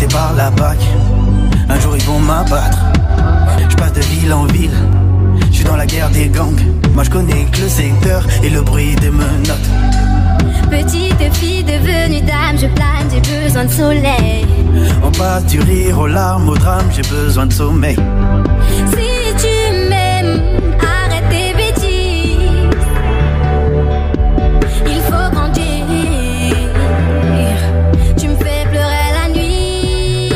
passé par la BAC. Un jour ils vont m'abattre. Je passe de ville en ville. Je suis dans la guerre des gangs. Moi je connais que le secteur et le bruit des menottes. Petite fille devenue dame, je plane, j'ai besoin de soleil. On passe du rire aux larmes, au drame, j'ai besoin de sommeil. Si tu m'aimes, arrête tes bêtises. Il faut grandir. Tu me fais pleurer la nuit.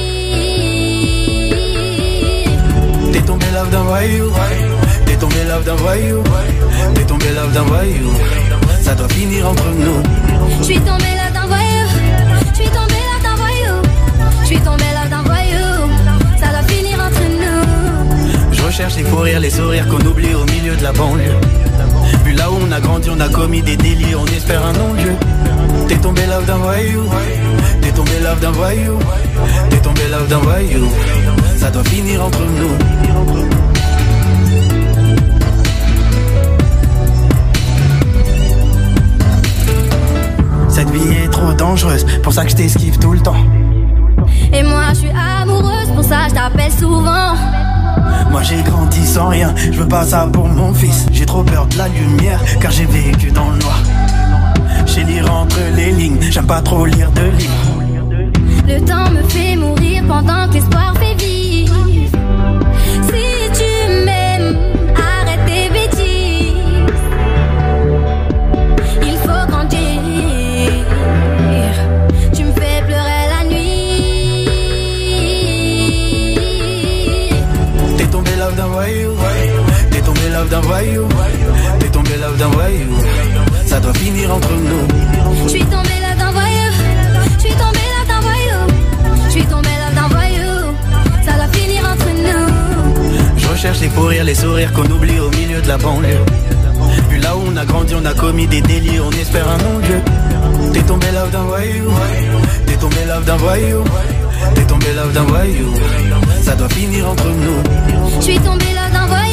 T'es tombé love d'un voyou. T'es tombé love d'un voyou. T'es tombé love d'un voyou. Ça doit finir entre nous. Je suis tombé love d'un voyou. Je suis tombé love d'un voyou. Je suis tombé love d'un voyou. Ça doit finir entre nous. Je recherche les faux rires, les sourires qu'on oublie au milieu de la banlieue. Vu là où on a grandi, on a commis des délits, on espère un non-lieu. T'es tombé love d'un voyou. T'es tombé love d'un voyou. T'es tombé love d'un voyou. Ça doit finir entre nous. Cette vie est trop dangereuse, pour ça que je t'esquive tout le temps. Et moi je suis amoureuse, pour ça je t'appelle souvent. Moi j'ai grandi sans rien, je veux pas ça pour mon fils. J'ai trop peur de la lumière, car j'ai vécu dans le noir. J'ai lire entre les lignes, j'aime pas trop lire de livres. Le temps me fait mourir pendant que l'espoir fait vivre. Si tu m'aimes, arrête tes bêtises. Il faut grandir. Tu me fais pleurer la nuit. T'es tombé love d'un voyou. T'es tombé love d'un voyou. T'es tombé love d'un voyou. Ça doit finir entre nous. Je suis tombé love d'un voyou. Je suis tombé love d'un voyou. Je suis tombé love d'un voyou. Ça doit finir entre nous. Je recherche les faux rires, les sourires qu'on oublie au milieu de la banlieue. Vu là où on a grandi, on a commis des délits, on espère un non-lieu. T'es tombé love d'un voyou. T'es tombé love d'un voyou. T'es tombé love d'un voyou. Ça doit finir entre nous. Je suis tombé love d'un voyou.